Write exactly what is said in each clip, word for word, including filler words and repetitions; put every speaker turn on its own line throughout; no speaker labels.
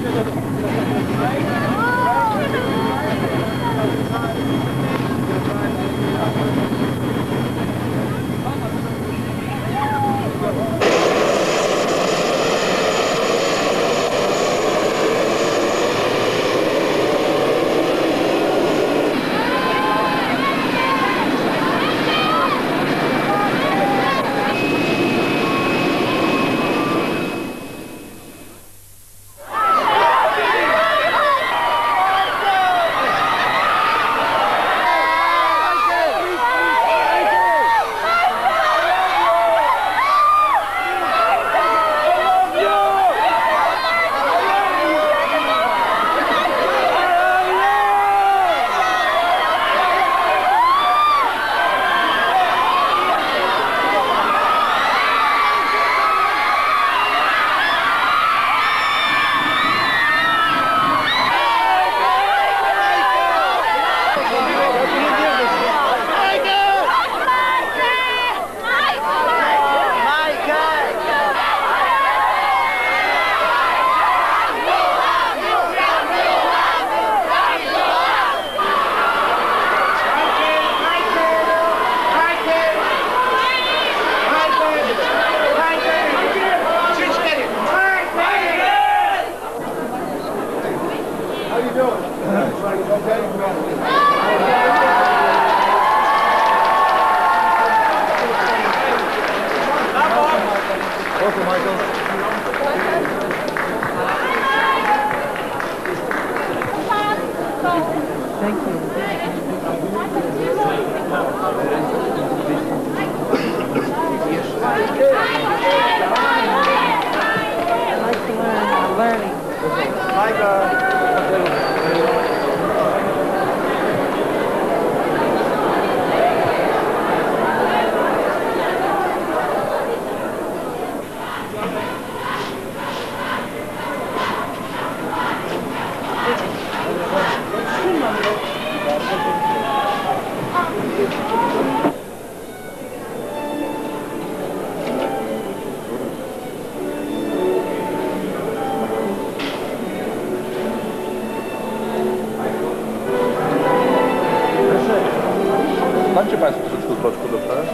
Macie Państwo troszeczkę z boczku do pracy?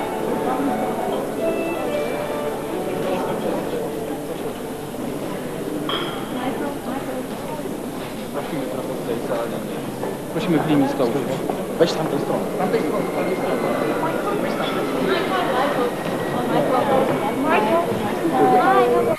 Prosimy trochę w tej sali. Prosimy w linii stołu. Weź tam tej strony. Tamtej strony, tamtej strony. Weź tam tej strony.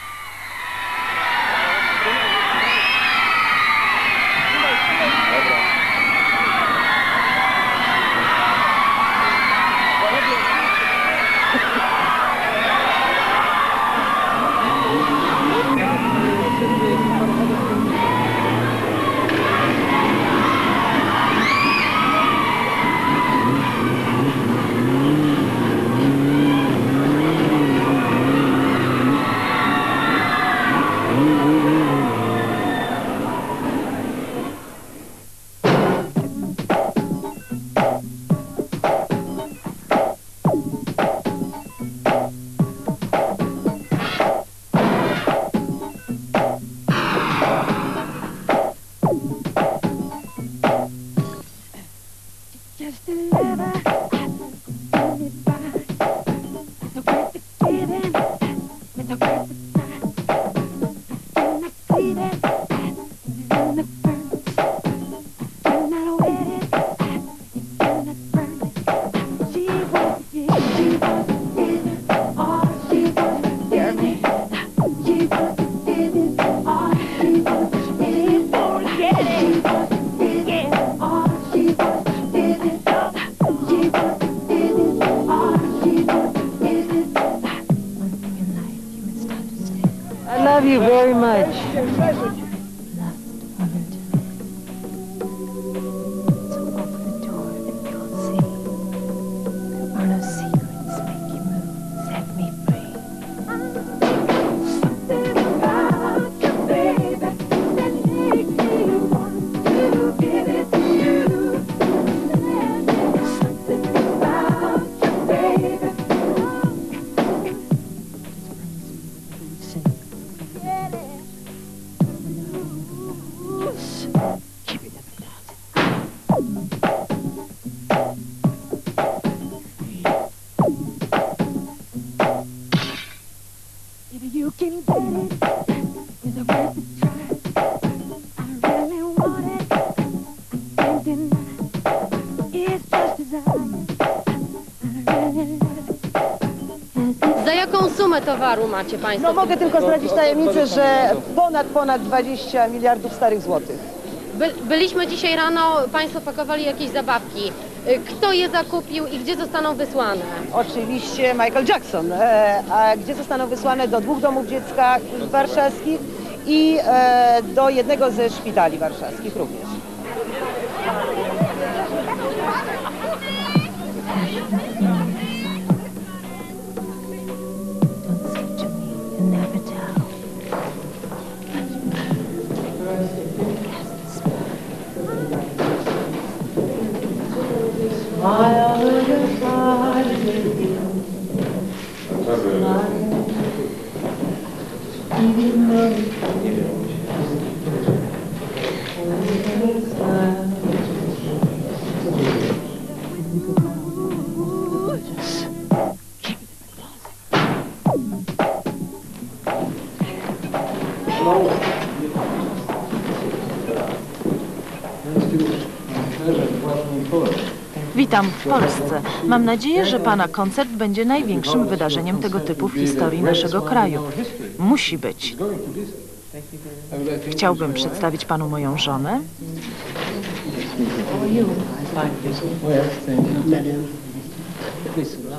I love you very much.
Get it. sumę towaru macie Państwo?
No mogę tylko zdradzić tajemnicę, że ponad, ponad dwadzieścia miliardów starych złotych.
By, byliśmy dzisiaj rano, Państwo pakowali jakieś zabawki. Kto je zakupił i gdzie zostaną wysłane?
Oczywiście Michael Jackson, e, a gdzie zostaną wysłane do dwóch domów dziecka warszawskich i e, do jednego ze szpitali warszawskich również.
Witam w Polsce. Mam nadzieję, że Pana koncert będzie największym wydarzeniem tego typu w historii naszego kraju. Musi być. Chciałbym przedstawić Panu moją żonę.
Please.